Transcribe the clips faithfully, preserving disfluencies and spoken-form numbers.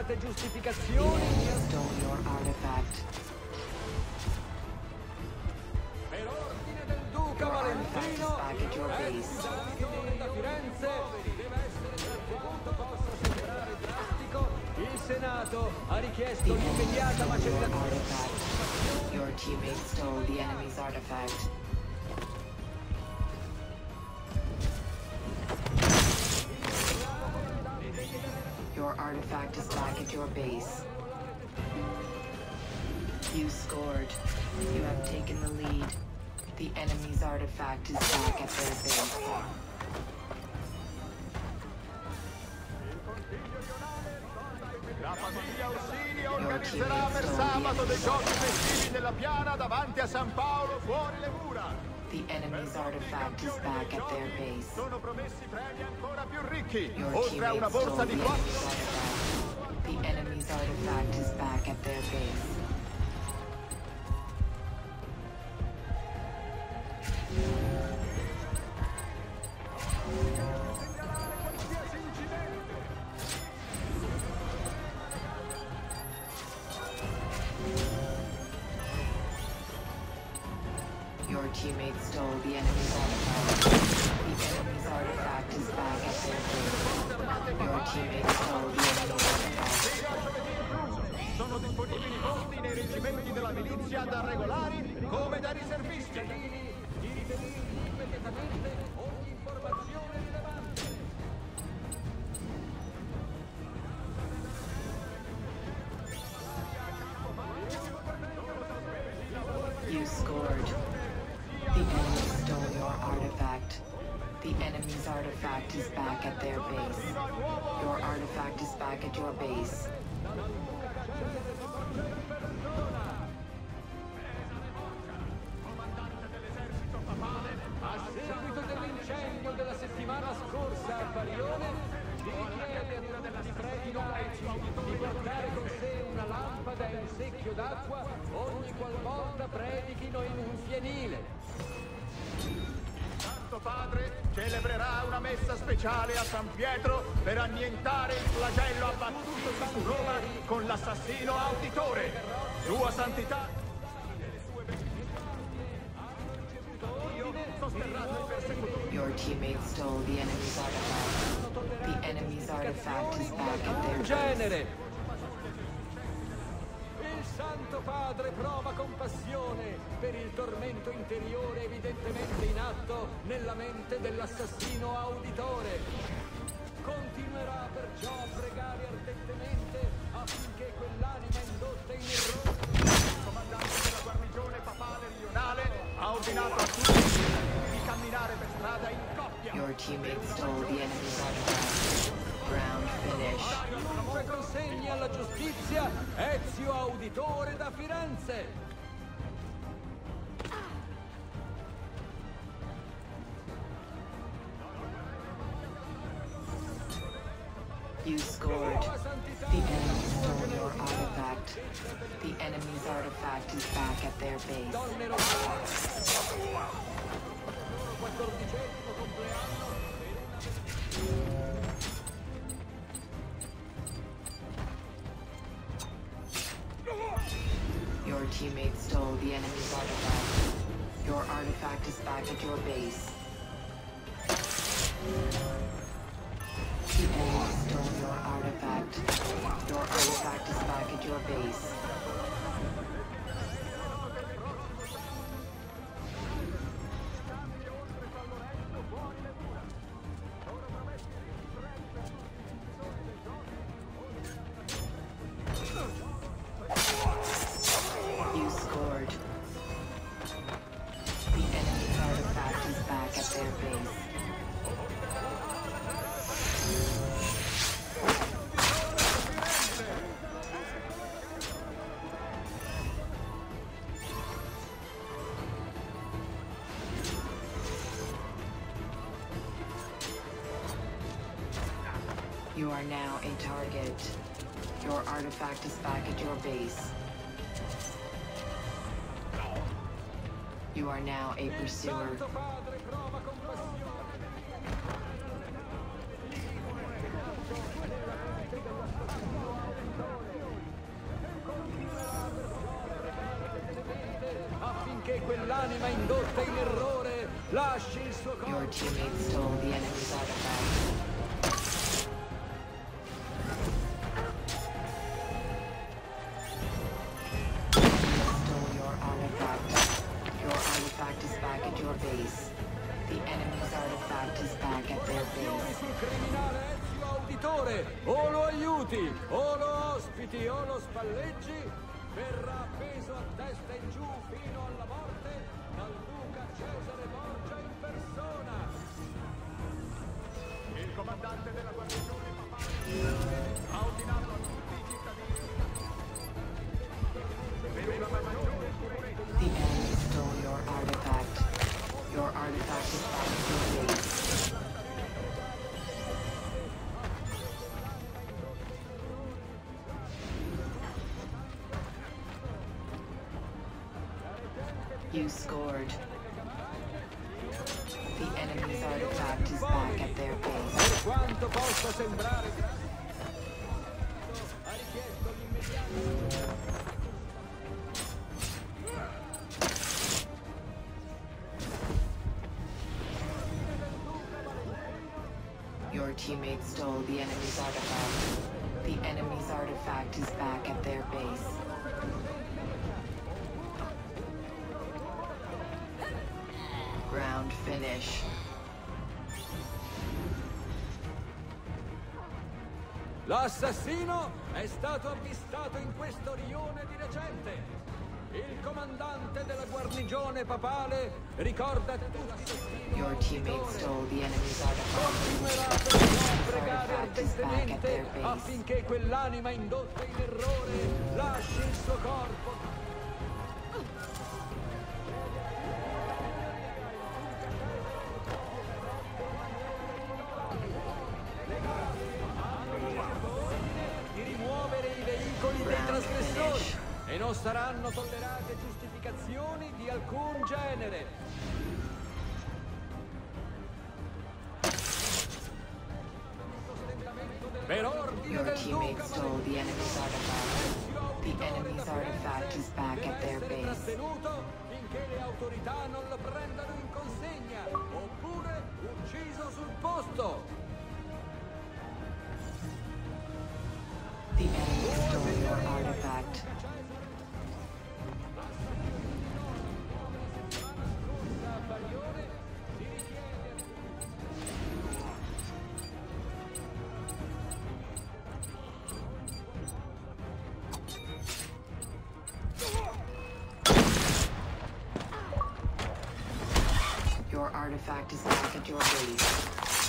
Determinate giustificazioni. Stole your artifact. Per ordine del Duca Valentino, ex auditore da Firenze, deve essere trattenuto, possa sembrare drastico. Il Senato ha richiesto l'immediata macellazione. Your teammate stole the enemy's artifact. Your artifact is back at your base. You scored. You have taken the lead. The enemy's artifact is back at their base. La famiglia Orsini organizzerà per sabato dei giochi festivi della Piana davanti a San Paolo, fuori le mura. The enemy's artifact is back at their base. Sono promessi premi ancora più ricchi, Your oltre a una teammates borsa stole di the quattro. enemy's artifact. The enemy's artifact is back at their base. Your teammate stole the enemy's artifact. The enemy's artifact is back at their base. Your teammate stole the enemy's artifact. Sono disponibili posti nei reggimenti della milizia da regolari come da riservisti. Di riferire immediatamente ogni informazione rilevante. You scored. The enemy stole your artifact. The enemy's artifact is back at their base. Your artifact is back at your base. A seguito dell'incendio della settimana scorsa a Barione, si richiede a tutti i preti laici di portare con sé una lampada e un secchio d'acqua ogni qualvolta predichino in un fienile. Santo Padre celebrerà una messa speciale a San Pietro per annientare il flagello abbattuto su Roma con l'assassino auditore. Sua Santità e le sue sosterranno il persecutore. Your teammate stole the enemy's artifact. The enemy's artifact is back at their In base. genere. Il Santo Padre prova compassione per il tormento interiore evidentemente in atto nella mente dell'assassino auditore. Continuerà perciò a pregare ardentemente affinché quell'anima indotta in errore. Il comandante della guarnigione papale rionale ha ordinato a tutti di camminare per strada in coppia. Your teammate stole the enemy's artifact. Round finish. Dunque consegni alla giustizia Ezio Auditore da Firenze. You scored. The enemy stole your artifact. The enemy's artifact is back at their base. Donne romane. quattordicesimo compleanno. Your teammate stole the enemy's artifact. Your artifact is back at your base. The enemy stole your artifact. Your artifact is back at your base. You scored. The enemy's artifact is back at their base. You are now a target. Your artifact is back at your base. You are now a pursuer. Santo Padre prova compassione. affinché quell'anima indotta in errore lasci il suo corpo. Your teammate stole the enemy's artifact. Base. The enemy's artifact is back at their base. Sul criminale Ezio Auditore, o lo aiuti, o lo ospiti, o lo spalleggi, verrà appeso a testa in giù fino alla morte dal duca Cesare Borgia in persona. Il comandante della guarnigione papale ha ordinato a tutti i cittadini per una maggiore sicurezza. The enemy stole your artifact. Your artifact is back at your base. You scored. The enemy's artifact is back at their base. Per quanto possa sembrare ha richiesto l'immediato. Your teammate stole the enemy's artifact. The enemy's artifact is back at their base. Ground finish. L'assassino è stato avvistato in questo rione di recente. Il comandante della guarnigione papale ricorda tutto l'assassino. Your teammate stole the enemy's artifact. Continuerà perciò a pregare ardentemente affinché quell'anima indotta in errore lasci il suo corpo. Di rimuovere i veicoli dei trasgressori. E non saranno tollerate giustificazioni di alcun genere. Per ordine Your del teammate duca stole the enemy's artifact. The enemy's artifact is back at their deve essere base. trattenuto finché le autorità non lo prendano in consegna, oppure ucciso sul posto. The enemy stole your artifact. Your artifact is back at your base.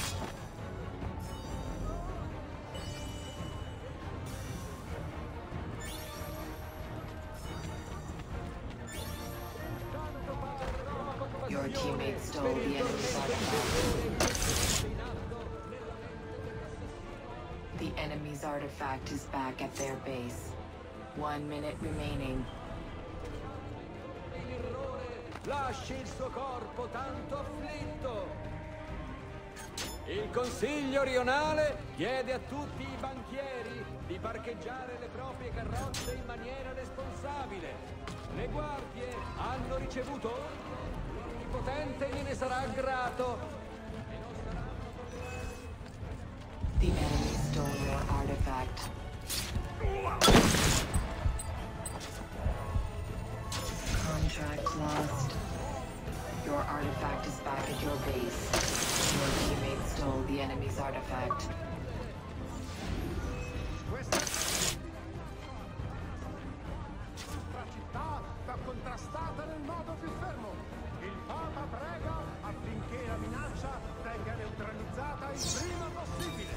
Your teammate stole the enemy's artifact. The enemy's artifact is back at their base. One minute remaining. Lasci il suo corpo tanto afflitto. Il consiglio rionale chiede a tutti i banchieri di parcheggiare le proprie carrozze in maniera responsabile. Le guardie hanno ricevuto ordine, il potente gliene sarà grato. E non saranno... The enemy stole your artifact. Contract lost. Your artifact is back at your base. Your teammate stole the enemy's artifact. Questa città va contrastata nel modo più fermo. Il Papa prega affinché la minaccia venga neutralizzata il prima possibile.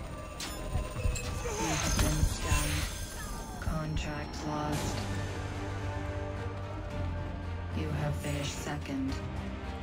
You have been stunned. Contract lost. You have finished second.